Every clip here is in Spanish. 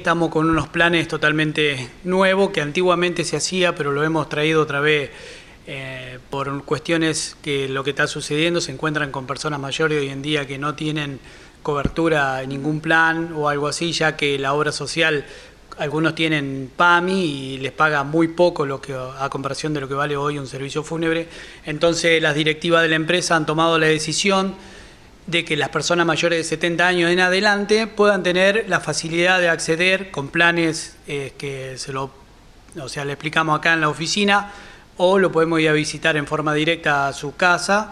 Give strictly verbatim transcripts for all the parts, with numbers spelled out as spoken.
estamos con unos planes totalmente nuevos que antiguamente se hacía, pero lo hemos traído otra vez eh, por cuestiones que lo que está sucediendo, se encuentran con personas mayores hoy en día que no tienen cobertura en ningún plan o algo así, ya que la obra social, algunos tienen PAMI y les paga muy poco lo que, a comparación de lo que vale hoy un servicio fúnebre. Entonces las directivas de la empresa han tomado la decisión de que las personas mayores de setenta años en adelante puedan tener la facilidad de acceder con planes eh, que se lo, o sea, le explicamos acá en la oficina, o lo podemos ir a visitar en forma directa a su casa,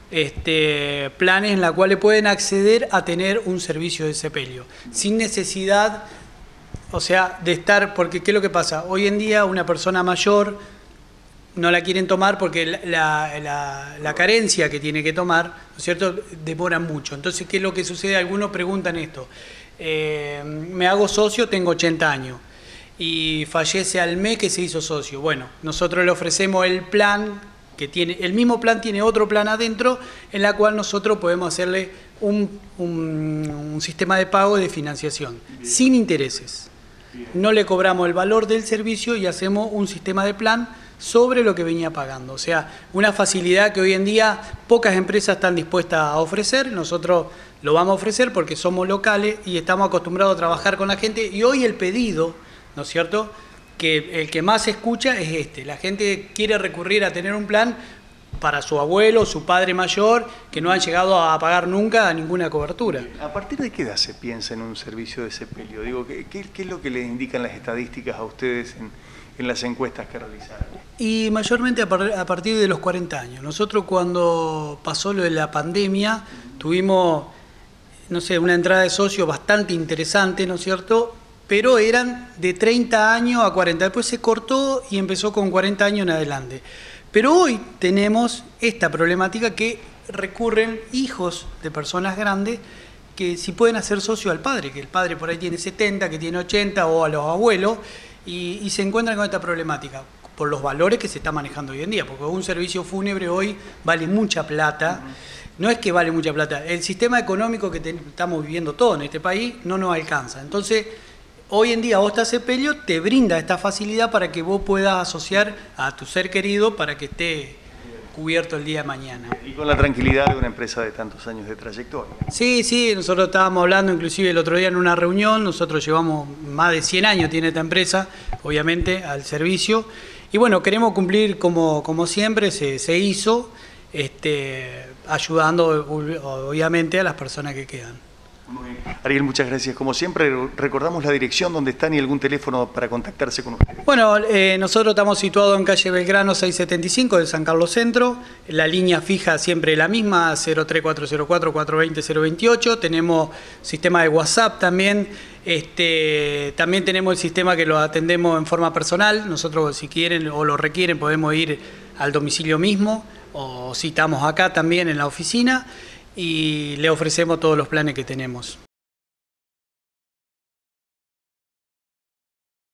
este, planes en los cuales pueden acceder a tener un servicio de sepelio, sin necesidad, o sea, de estar, porque ¿qué es lo que pasa? Hoy en día una persona mayor no la quieren tomar porque la, la, la carencia que tiene que tomar, ¿no es cierto?, demora mucho. Entonces, ¿qué es lo que sucede? Algunos preguntan esto, eh, me hago socio, tengo ochenta años, y fallece al mes que se hizo socio. Bueno, nosotros le ofrecemos el plan, que tiene, el mismo plan tiene otro plan adentro, en la cual nosotros podemos hacerle un, un, un sistema de pago de financiación, sin intereses. No le cobramos el valor del servicio y hacemos un sistema de plan sobre lo que venía pagando. O sea, una facilidad que hoy en día pocas empresas están dispuestas a ofrecer. Nosotros lo vamos a ofrecer porque somos locales y estamos acostumbrados a trabajar con la gente. Y hoy el pedido, ¿no es cierto?, que el que más se escucha es este. La gente quiere recurrir a tener un plan para su abuelo, su padre mayor, que no han llegado a pagar nunca ninguna cobertura. ¿A partir de qué edad se piensa en un servicio de sepelio? Digo, ¿qué, qué, qué es lo que les indican las estadísticas a ustedes en, en las encuestas que realizaron? Y mayormente a, par a partir de los cuarenta años. Nosotros cuando pasó lo de la pandemia tuvimos, no sé, una entrada de socios bastante interesante, ¿no es cierto?, pero eran de treinta años a cuarenta. Después se cortó y empezó con cuarenta años en adelante. Pero hoy tenemos esta problemática que recurren hijos de personas grandes que si pueden hacer socio al padre, que el padre por ahí tiene setenta, que tiene ochenta, o a los abuelos, y, y se encuentran con esta problemática por los valores que se está manejando hoy en día, porque un servicio fúnebre hoy vale mucha plata. No es que vale mucha plata, el sistema económico que te, estamos viviendo todos en este país no nos alcanza. Entonces, hoy en día Hosta Sepelio te brinda esta facilidad para que vos puedas asociar a tu ser querido para que esté cubierto el día de mañana. Y con la tranquilidad de una empresa de tantos años de trayectoria. Sí, sí, nosotros estábamos hablando inclusive el otro día en una reunión, nosotros llevamos más de cien años, tiene esta empresa, obviamente, al servicio. Y bueno, queremos cumplir como, como siempre se, se hizo, este, ayudando obviamente a las personas que quedan. Muy bien. Ariel, muchas gracias. Como siempre, recordamos la dirección donde están y algún teléfono para contactarse con ustedes. Bueno, eh, nosotros estamos situados en calle Belgrano seiscientos setenta y cinco de San Carlos Centro. La línea fija siempre la misma, cero tres cuatro cero cuatro, cuatro dos cero, cero dos ocho. Tenemos sistema de WhatsApp también. Este, también tenemos el sistema que lo atendemos en forma personal. Nosotros, si quieren o lo requieren, podemos ir al domicilio mismo o citamos acá también en la oficina. Y le ofrecemos todos los planes que tenemos.